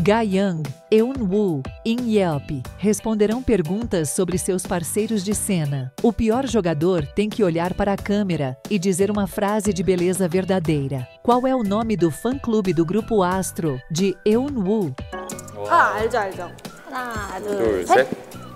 Ga-young, Eun-woo, In-yeop responderão perguntas sobre seus parceiros de cena. O pior jogador tem que olhar para a câmera e dizer uma frase de beleza verdadeira. Qual é o nome do fã-clube do grupo Astro de Eun-woo? 아, 알죠, 알죠. 하나, 둘, 둘, 셋. 셋.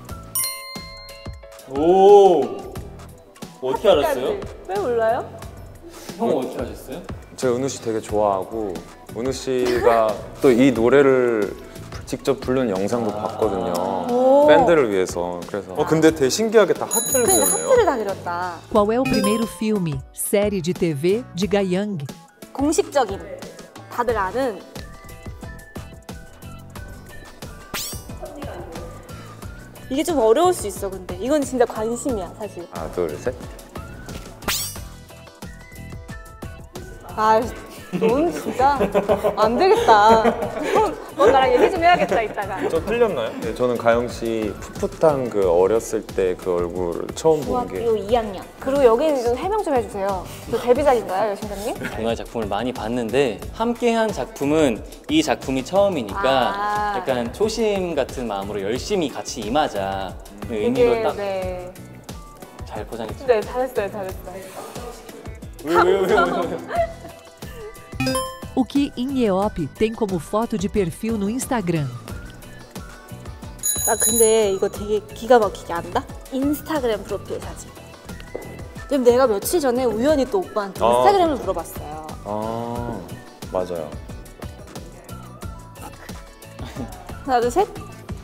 오! 어떻게 알았어요? 왜 몰라요? 형 어떻게 아셨어요? 제가 은우 씨 되게 좋아하고 은우 씨가 또 이 노래를 직접 부른 영상도 봤거든요. 팬들을 위해서. 그래서 근데 되게 신기하게 다 하트를 그러니까 그렸네요. 하트를 다 그렸다. Qual é o primeiro filme, série de TV de Ga-young? 공식적인, 다들 아는 이게 좀 어려울 수 있어, 근데. 이건 진짜 관심이야, 사실. 하나, 둘, 셋. 아, 넌 진짜 안 되겠다. 넌 나랑 얘기 좀 해야겠다, 이따가. 저 틀렸나요? 네, 저는 가영 씨 풋풋한 그 어렸을 때 그 얼굴을 처음 본 게. 중학교 2학년. 그리고 여기는 좀 해명 좀 해주세요. 저 데뷔작인가요, 여신장님? 동아리 작품을 많이 봤는데 함께한 작품은 이 작품이 처음이니까 약간 초심 같은 마음으로 열심히 같이 임하자 의미로 딱 네. 잘 포장했죠. 네, 잘했어요, 잘했어요. 왜? O que In-yeop tem como foto de perfil no Instagram? 나 근데 이거 되게 기가 막히게 안다? 인스타그램 프로필 사진. 지금 내가 며칠 전에 우연히 또 오빠한테 인스타그램을 물어봤어요. 아, 맞아요. 하나, 둘, 셋.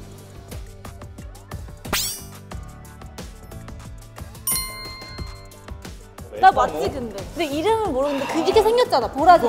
나 맞지 근데. 근데 이름을 모르는데 그렇게 생겼잖아. 보라색.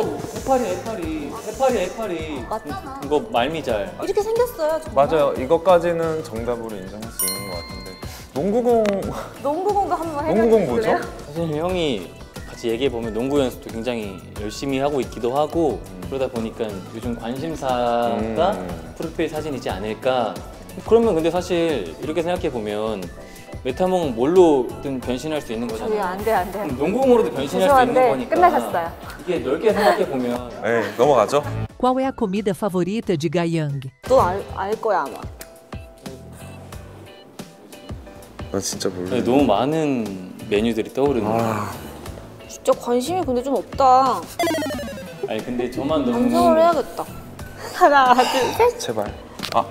해파리. 맞잖아. 이거 말미잘. 이렇게 생겼어요. 정말. 맞아요. 이것까지는 정답으로 인정할 수 있는 것 같은데. 농구공 농구공도 한번 농구공 해볼래요? 뭐죠? 사실 형이 같이 얘기해 보면 농구 연습도 굉장히 열심히 하고 있기도 하고 그러다 보니까 요즘 관심사가 프로필 사진이지 않을까. 그러면 근데 사실 이렇게 생각해 보면 메타몽 뭘로든 변신할 수 있는 저기 거잖아요. 안 돼. 농구공으로도 변신할 수 있는 죄송한데 거니까. 끝나셨어요. 이게 넓게 생각해 보면 네, 넘어가죠. Qual é a comida favorita de Ga-young? 너 알 거야 아마. 나 진짜 몰라. 너무 많은 메뉴들이 떠오르는 거예요. 진짜 관심이 근데 좀 없다. 아니 근데 저만 너무 반성을 해야겠다. 하나, 둘, 셋. 제발. 아,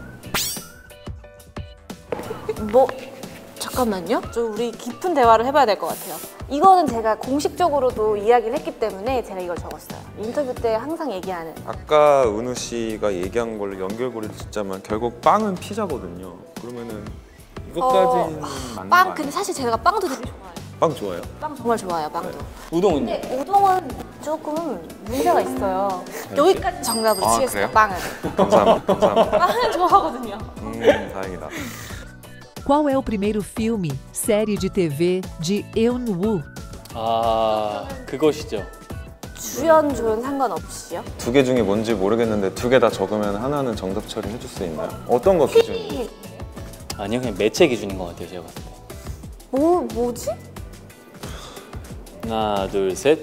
뭐 잠깐만요. 좀 우리 깊은 대화를 해봐야 될 것 같아요. 이거는 제가 공식적으로도 이야기를 했기 때문에 제가 이걸 적었어요. 인터뷰 때 항상 얘기하는. 아까 은우 씨가 얘기한 걸로 연결고리를 짓자면 결국 빵은 피자거든요. 그러면은 이것까지는 맞는 빵. 거 근데 아니에요? 사실 제가 빵도 되게 좋아해요. 빵 좋아요? 빵 정말 좋아요. 빵도. 우동은요? 근데 우동은 조금 문제가 있어요. 여기까지 정답으로 아, 치겠습니다. 그래요? 빵은. 감사합니다. 빵은 좋아하거든요. 다행이다. Qual é o primeiro filme, série de TV de Eun-woo? 아 그것이죠. 주연 조연 상관없이요? 두 개 중에 뭔지 모르겠는데 두 개 다 적으면 하나는 정답 처리해 줄 수 있나요? 어떤 거 기준이에요? 아니요 그냥 매체 기준인 것 같아요 제가 봤을 때. 뭐지? 하나 둘 셋.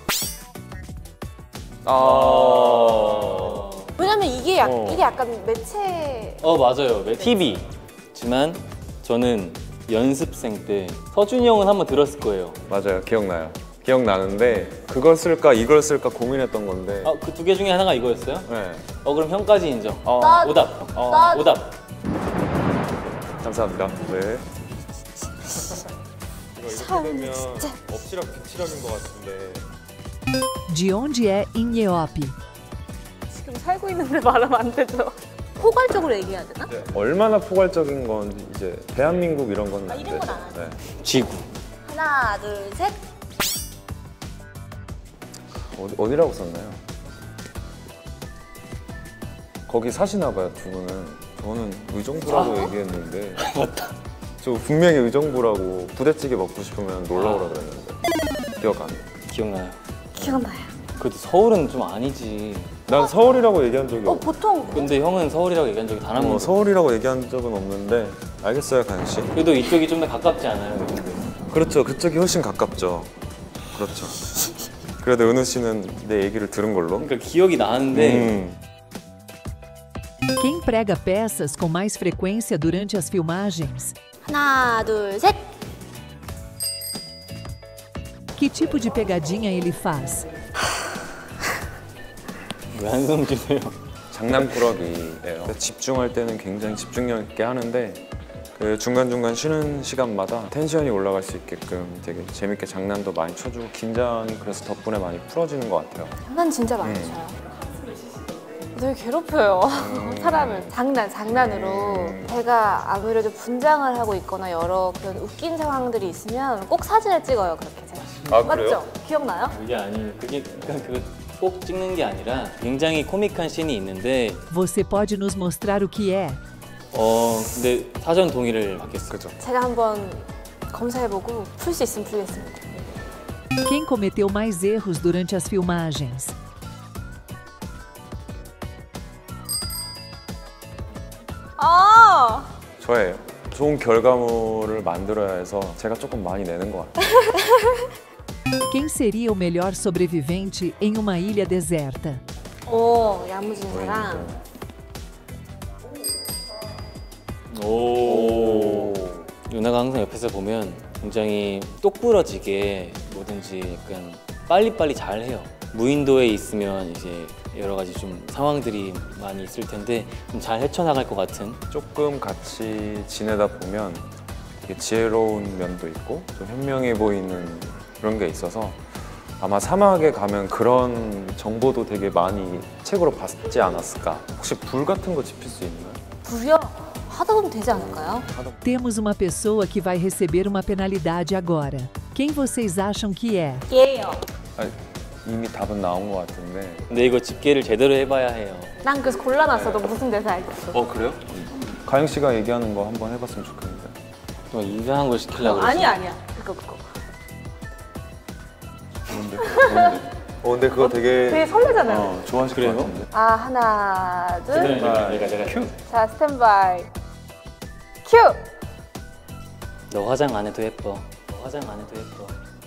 왜냐면 이게 약간 매체. 맞아요. TV지만 저는 연습생 때 서준이 형은 한번 들었을 거예요. 맞아요, 기억나요. 기억나는데 그걸 쓸까 이걸 쓸까 고민했던 건데. 그 두 개 중에 하나가 이거였어요? 네. 그럼 형까지 인정. 나- 오답. 나- 오답. 감사합니다. 네. 참, 되면 진짜. 엎치락 뒤치락인 것 같은데. De onde é In-yeop? 지금 살고 있는데 말하면 안 되죠. 포괄적으로 얘기해야 되나? 얼마나 포괄적인 건지 이제 대한민국 이런 건 안 이런 건 되죠. 안 하죠. 네. 지구. 하나, 둘, 셋. 어디라고 썼나요? 거기 사시나 봐요, 두 분은. 저는 의정부라고 얘기했는데. 맞다. 저 분명히 의정부라고 부대찌개 먹고 싶으면 놀러 오라 그랬는데. 기억 안 나. 기억나요. 기억나요. 그래도 서울은 좀 아니지. 난 서울이라고 얘기한 적이 없어. 보통 근데 형은 서울이라고 얘기한 적이 단 한 번도. 서울이라고 얘기한 적은 없는데. 알겠어요, 가영 씨. 그래도 이쪽이 좀 더 가깝지 않아요? 그렇죠. 그쪽이 훨씬 가깝죠. 그렇죠. 그래도 은우 씨는 내 얘기를 들은 걸로. 그러니까 기억이 나는데 Quem prega peças com mais frequência durante as filmagens? 하나, 둘, 셋. Que tipo de pegadinha ele faz? 왜 한숨 쉬세요? 장난꾸러기예요. 집중할 때는 굉장히 집중력 있게 하는데 그 중간중간 쉬는 시간마다 텐션이 올라갈 수 있게끔 되게 재밌게 장난도 많이 쳐주고 긴장이 그래서 덕분에 많이 풀어지는 것 같아요. 장난 진짜 많이 쳐요. 되게 괴롭혀요. 사람을 장난으로. 제가 아무래도 분장을 하고 있거나 여러 그런 웃긴 상황들이 있으면 꼭 사진을 찍어요. 그렇게 제가. 아, 그래요? 맞죠? 기억나요? 그게 아니에요. 그게 그거 꼭 찍는 게 아니라 굉장히 코믹한 씬이 있는데 Você pode nos mostrar o que é? 근데 사전 동의를 받겠어요. 그죠? 제가 한번 검사해보고 풀 수 있으면 풀겠습니다. Quem cometeu mais erros durante as filmagens? 아! 저예요. 좋은 결과물을 만들어야 해서 제가 조금 많이 내는 것 같아요. Quem seria o melhor sobrevivente em uma ilha deserta? 오, 야무진 사람. 오. 유나가 항상 옆에서 보면 굉장히 똑부러지게 뭐든지 약간 빨리빨리 잘 해요. 무인도에 있으면 이제 여러 가지 좀 상황들이 많이 있을 텐데 좀 잘 헤쳐나갈 것 같은. 조금 같이 지내다 보면 되게 지혜로운 면도 있고 좀 현명해 보이는 그런 게 있어서 아마 사막에 가면 그런 정보도 되게 많이 책으로 봤지 않았을까. 혹시 불 같은 거 지필 수 있나요? 불이요? 하다 보면 되지 않을까요? Temos uma pessoa que vai receber uma penalidade agora. Quem vocês acham que é? 얘예요. 아니, 이미 답은 나온 것 같은데. 근데 이거 집계를 제대로 해봐야 해요. 난 그래서 골라놨어. 너 무슨 대사 알겠어? 그래요? 가영 씨가 얘기하는 거 한번 해봤으면 좋겠는데. 또 이상한 걸 시키려고 그러지. 아니야. 그거. 뭔데? 근데 그거 되게 설레잖아요. 좋아하실 그래요? 것 같은데. 아, 하나, 둘. 제가 큐. 자, 스탠바이. 큐! 너 화장 안 해도 예뻐. 너 화장 안 해도 예뻐.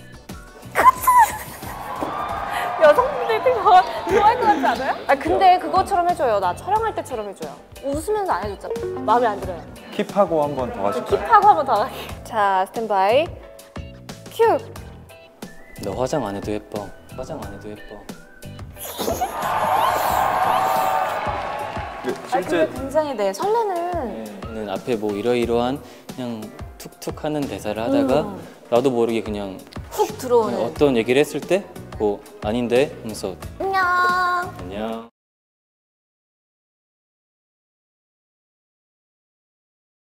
여성분들이 되게 좋아할 것 같지 않아요? 아, 근데 그것처럼 해줘요. 나 촬영할 때처럼 해줘요. 웃으면서 안 해줬잖아. 마음에 안 들어요. 킵하고 한번 더 하실까요? 킵하고 한번 더 할게. 자, 스탠바이. 큐! 너 화장 안 해도 예뻐. 화장 안 해도 예뻐. 근데 굉장히 설레는. 앞에 뭐 이러이러한 그냥 툭툭 하는 대사를 하다가 나도 모르게 그냥 훅 들어오는. 어떤 얘기를 했을 때 뭐 아닌데 하면서 안녕. 안녕.